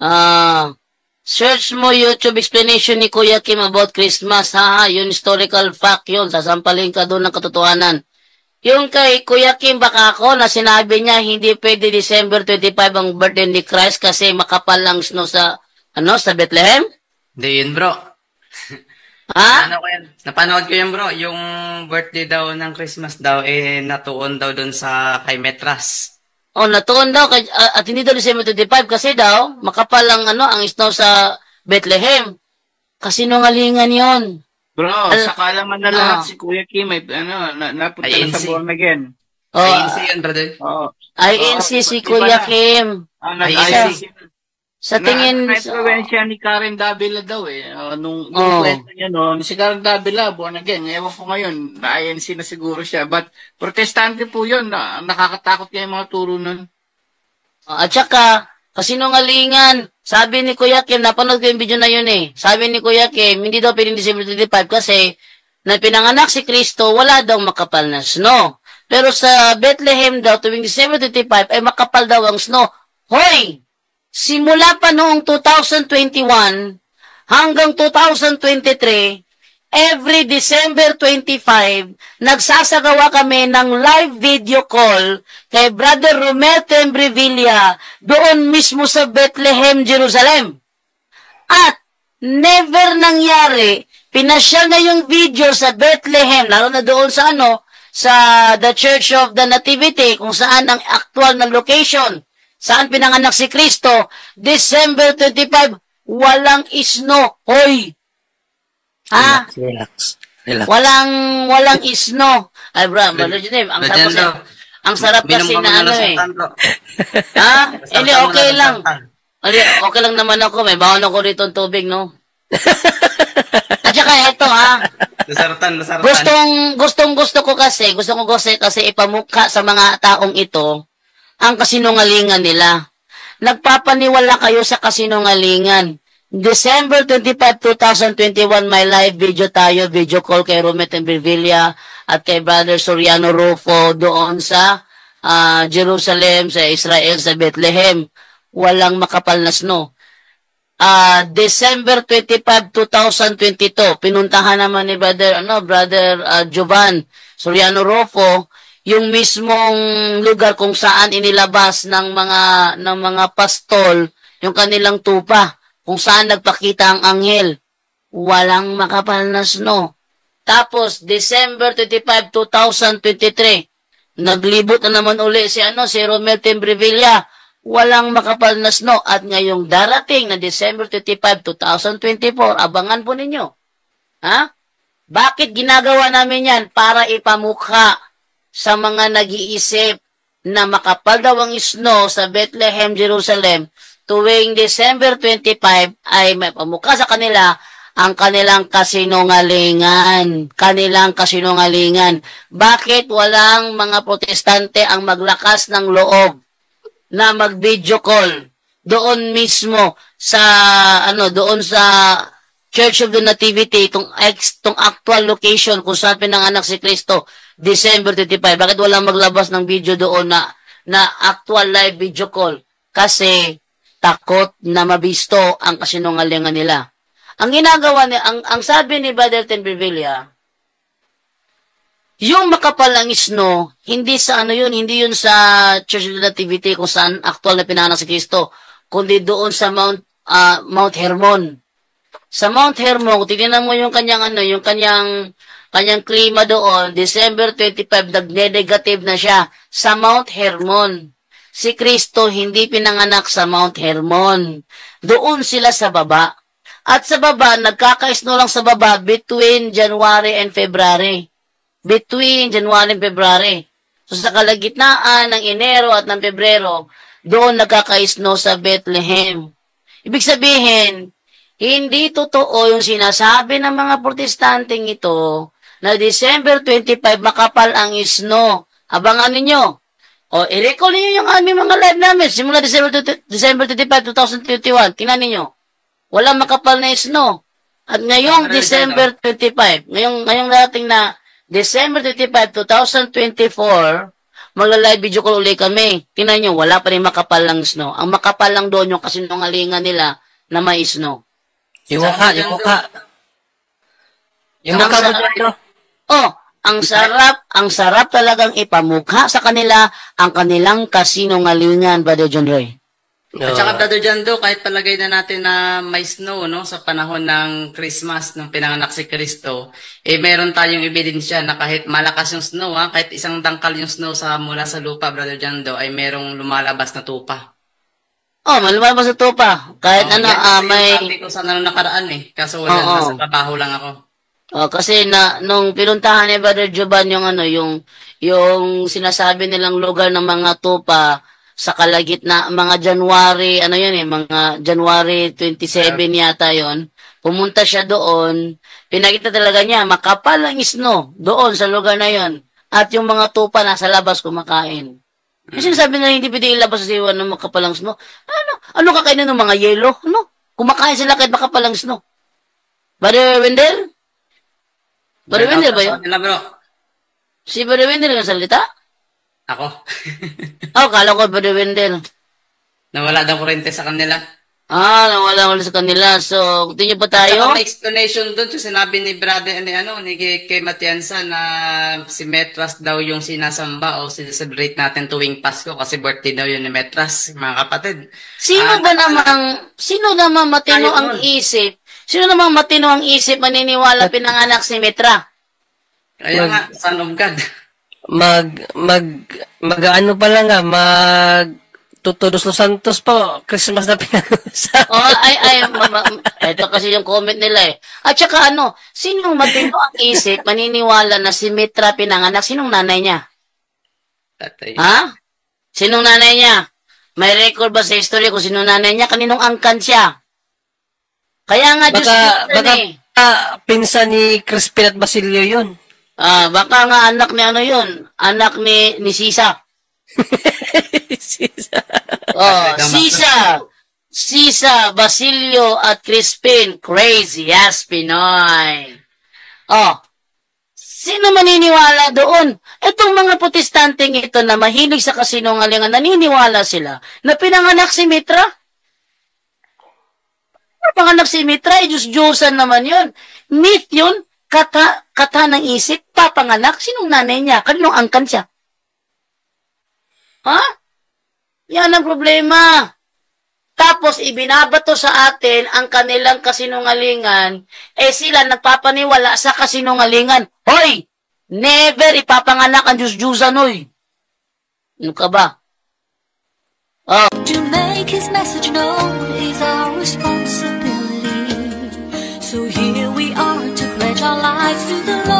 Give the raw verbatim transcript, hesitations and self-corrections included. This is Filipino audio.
Ah, search mo YouTube explanation ni Kuya Kim about Christmas. Ha, ha, yun historical fact yun. Sasampalin ka doon ng katotohanan. Yung kay Kuya Kim baka ako na sinabi niya hindi pwede December twenty-five ang birthday ni Christ kasi makapal lang snow sa, ano, sa Bethlehem? Hindi yun, bro. Ha? Ano ko yan? Napanood ko yan, bro. Yung birthday daw ng Christmas daw, eh, natuon daw dun sa kay Metras. Oh, natuon daw, kay, uh, at hindi daw December twenty-five kasi daw, makapal ang, ano, ang snow sa Bethlehem. Kasi nungalingan yon. Bro, Al- saka lang man na lahat Ah. si Kuya Kim, ay, ano, na, napunta Ay, na sa N C. born again. Oh, Ayun si yun, brother. Oo. I N C Oo, si iba Kuya na. Kim. Ah, Ay, nag-I N C. Sa tingin, na, na-influensya ni Karen Davila daw eh. Uh, nung Oh. nung kwento niya no, si Karen Davila, born again. Ewan ko ngayon, na-I N C na siguro siya. But, protestante po yun. Na, nakakatakot kaya yung mga turo nun. at saka, kasinungalingan. Sabi ni Kuya Kim, napanood ko yung video na yun eh. Sabi ni Kuya Kim, hindi daw pwedeng December twenty-five kasi na pinanganak si Kristo, wala daw makapal na snow. Pero sa Bethlehem daw, tuwing December twenty-five, ay makapal daw ang snow. Hoy! Simula pa noong two thousand twenty-one hanggang two thousand twenty-three, every December twenty-five, nagsasagawa kami ng live video call kay Brother Romel Tembrevilla doon mismo sa Bethlehem, Jerusalem. At never nangyari, pinasyal na yung video sa Bethlehem, lalo na doon sa ano, sa the Church of the Nativity, kung saan ang actual na location, saan pinanganak si Kristo, December twenty-five, walang snow. Hoy! Ha? Relax, relax. Relax. Walang, walang snow. Ay, bro, Brother Jenem, ang sarap Legend kasi, daw. ang sarap Minom kasi kami na ng ano eh. lasartan, bro. Ha? Lasartan Hindi, mo okay na, lang. lasartan. Hindi, okay lang naman ako. May bawon ako rito ng tubig, no? At saka ito, ha? Lasartan, lasartan. Gustong, gustong gusto ko kasi, gusto ko kasi, kasi ipamukha sa mga taong ito, ang kasinungalingan nila. Nagpapaniwala kayo sa kasinungalingan. December twenty-five, twenty twenty-one, may live video tayo, video call kay Romet and Virvilia at kay Brother Soriano Rufo doon sa uh, Jerusalem, sa Israel, sa Bethlehem. Walang makapal na snow. Uh, December twenty-five, twenty twenty-two, pinuntahan naman ni Brother, ano, Brother uh, Jovan Soriano Rufo, yung mismong lugar kung saan inilabas ng mga ng mga pastol yung kanilang tupa, kung saan nagpakita ang anghel. Walang makapal na snow. Tapos December twenty-five, twenty twenty-three, naglibot na naman uli si ano si Romel Tembrevilla. Walang makapal na snow. At ngayong darating na December twenty-five, twenty twenty-four, abangan po ninyo. Ha? Bakit ginagawa namin yan? Para ipamukha sa mga nag-iisip na makapal daw ang snow sa Bethlehem, Jerusalem, tuwing December twenty-five ay may pamukha sa kanila ang kanilang kasinungalingan. Kanilang kasinungalingan. Bakit walang mga protestante ang maglakas ng loob na mag-video call doon mismo sa, ano, doon sa Church of the Nativity, itong, itong actual location kung saan pinanganak si Kristo, December twenty-five. Bakit walang maglabas ng video doon na, na actual live video call? Kasi takot na mabisto ang kasinungalingan nila. Ang ginagawa ni ang ang sabi ni Brother Tembrevilla, yung makapal ang snow, hindi sa ano yun, hindi yun sa Church of the Nativity kung saan actual na pinanganak si Kristo, kundi doon sa Mount uh, Mount Hermon. Sa Mount Hermon, kung tignan mo yung kanyang ano, yung kanyang kanyang klima doon, December twenty-five, nag-negative na siya sa Mount Hermon. Si Kristo hindi pinanganak sa Mount Hermon. Doon sila sa baba. At sa baba, nagkaka-snow lang sa baba between January and February. Between January and February. So sa kalagitnaan ng Enero at ng Pebrero, doon nagkaka-snow sa Bethlehem. Ibig sabihin, hindi totoo yung sinasabi ng mga protestanteng ito na December twenty-five makapal ang snow. Abangan ninyo. O, i-recall ninyo yung aming mga live namin. Simula December twenty-five, twenty twenty-one. Tingnan ninyo. Walang makapal na snow. At ngayong December twenty-five, ngayong, ngayong dating na December twenty-five, twenty twenty-four, magla-live video call ulit kami. Tingnan nyo, wala pa rin makapal lang snow. Ang makapal lang doon yung kasinungalingan nila na may snow. Yung mukha, yung mukha. Yung Ang mukha mo sarap- dito. Oh, ang sarap, ang sarap talagang ipamukha sa kanila ang kanilang kasinungalingan, Brother John Roy. At saka, Brother Jando, kahit palagay na natin na may snow, no, sa panahon ng Christmas, nung pinanganak si Kristo, eh, meron tayong ebidensya na kahit malakas yung snow, ha, kahit isang dangkal yung snow sa mula sa lupa, Brother Jando, ay merong lumalabas na tupa. Oh, malumabas sa tupa. Kahit Oh, ano, yan ah, kasi may... yung sabi ko sa nang nakaraan eh. Kaso wala, Oo. nasa trabaho lang ako. Oh, kasi na nung pinuntahan ni Brother Joban yung ano, yung yung sinasabi nilang lugar ng mga tupa sa kalagitna mga January, ano yun eh, mga January twenty-seven yata yon. Pumunta siya doon, pinakita talaga niya makapal ang snow doon sa lugar na yon. At yung mga tupa nasa labas kumakain. Kasi sabi na hindi pwede ilabas sa siwan ng makapal ang snow. Ano? Ano kakainin ng mga yelo? Ano? Kumakain sila kahit makapal ang snow. Brother Wendell? Brother Wendell ba yun? Sabi nila, bro. Si Brother Wendell ang salita? Ako. Oh, kala ko Brother Wendell. Nawala daw kurente sa kanila. Ah, nawala ulit sa kanila. So, continue pa At tayo? saka may explanation doon. So, sinabi ni brother, ni, ano, ni kay, kay Matianza na si Metras daw yung sinasamba o celebrate natin tuwing Pasko kasi birthday daw yun ni Metras, mga kapatid. Sino Ah, ba namang, sino namang matino Tayo ang nun. isip? Sino namang matino ang isip maniniwala pinanganak si Mitra? Kaya nga, son of God. Mag, mag, mag, ano pa lang nga, mag, Tutudos los Santos po, Christmas na pinag-usapan. Oh, ay, ay, ma, ma, ito kasi yung comment nila eh. At saka ano, sinong matino ang isip maniniwala na si Mitra pinanganak? Sinong nanay niya? Tatay. Ha? Sinong nanay niya? May record ba sa history kung sinong nanay niya? Kaninong angkan siya? Kaya nga, Diyos Baka, Diyos baka, eh. ah, pinsan ni Crispin at Basilio yun. Ah, baka nga anak ni ano yun? Anak ni, ni Sisa. Oh, Sisa. Sisa, Basilio at Crispin. Crazy as Pinoy. Oh, sino maniniwala doon? Itong mga protestanteng ito na mahilig sa kasinungalingan, naniniwala sila na pinanganak si Mitra? Pinanganak si Mitra, eh, Diyos-Diyosan naman yun. Myth yun, kata, kata ng isip, papanganak, sinong nanay niya? Kaninong angkan siya? Ha? Yan ang problema. Tapos, ibinabato sa atin ang kanilang kasinungalingan, eh sila nagpapaniwala sa kasinungalingan. Hoy! Never ipapanganak ang Diyos-Diyosan, hoy! Ano ka ba? Oh. To make his message known is our responsibility. So here we are to pledge our lives to the